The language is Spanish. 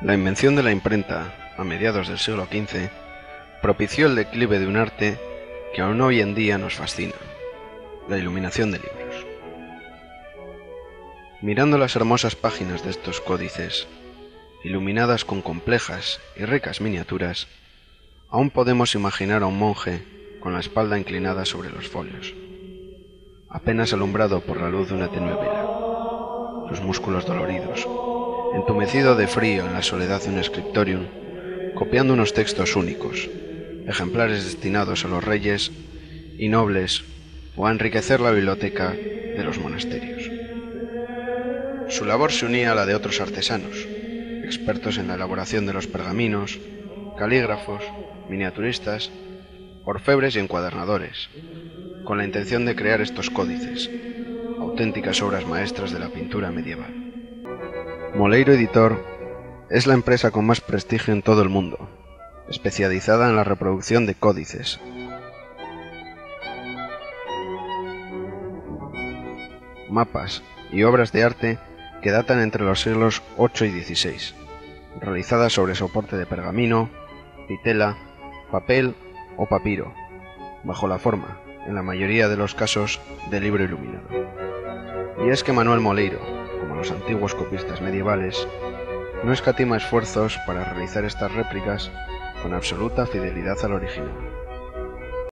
La invención de la imprenta, a mediados del siglo XV, propició el declive de un arte que aún hoy en día nos fascina, la iluminación de libros. Mirando las hermosas páginas de estos códices, iluminadas con complejas y ricas miniaturas, aún podemos imaginar a un monje con la espalda inclinada sobre los folios, apenas alumbrado por la luz de una tenue vela, sus músculos doloridos, entumecido de frío en la soledad de un scriptorium, copiando unos textos únicos, ejemplares destinados a los reyes y nobles o a enriquecer la biblioteca de los monasterios. Su labor se unía a la de otros artesanos, expertos en la elaboración de los pergaminos, calígrafos, miniaturistas, orfebres y encuadernadores, con la intención de crear estos códices, auténticas obras maestras de la pintura medieval. Moleiro Editor es la empresa con más prestigio en todo el mundo, especializada en la reproducción de códices. Mapas y obras de arte que datan entre los siglos VIII y XVI, realizadas sobre soporte de pergamino, titela, papel o papiro, bajo la forma, en la mayoría de los casos, de libro iluminado. Y es que Manuel Moleiro, como los antiguos copistas medievales, no escatima esfuerzos para realizar estas réplicas con absoluta fidelidad al original.